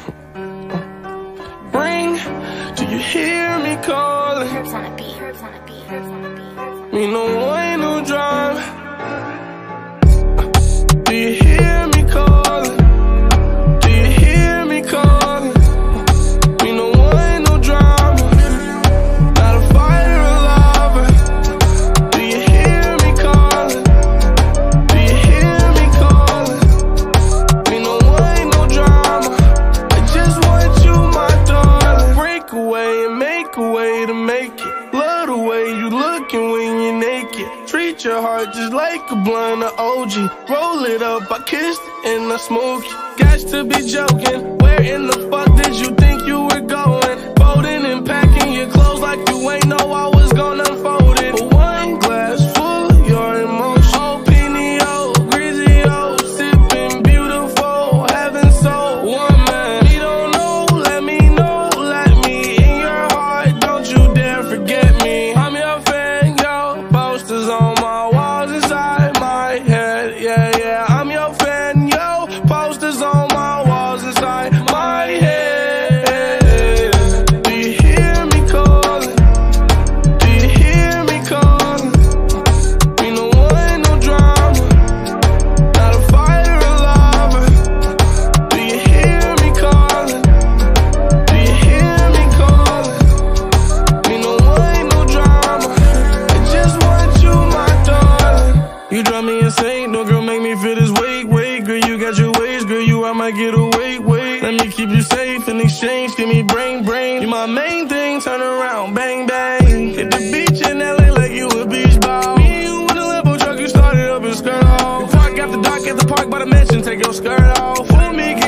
Ring, do you hear me calling? Purps on the beat. Purps on the beat. Purps on the beat. Me no way, no drama. Do you hear me calling? Do you hear me calling? Me no way, no drama. Not a fighter or lover. Do you hear me calling? Do you hear me calling? Me no way, no drama. I just want you, my darling. Break away and make a way to make it. Love the way you looking when you're naked. Treat your heart just like a blunt of OG. Roll it up, I kissed and I smoke it. Got to be joking. Where in the fuck did you think you were going? Folding and packing your clothes like you ain't know I was gonna unfold it. For one glass full of your emotion. Oh, Pinio, Grizio, sipping beautiful, heaven soul. One man, you don't know, let me know, let me in your heart. Don't you dare forget me. I'm your fan, yo. Posters on my walls inside my head. Yeah, yeah, I'm your fan, yo. Posters on my walls inside my head. Do you hear me calling? Do you hear me calling? Me no one, no drama. Not a fighter or lover. Do you hear me calling? Do you hear me calling? Me no one, no drama. I just want you, my darling. You drive me insane, no girl make me feel this weight. Girl, you got your ways, girl, you I might get away. Let me keep you safe in exchange, give me brain. You my main thing, turn around, bang, bang. Hit the beach in LA like you a beach ball. Me and you in a Lambo truck, you started up and skirt off. You park after dark at the park by the mansion, take your skirt off. Fool me,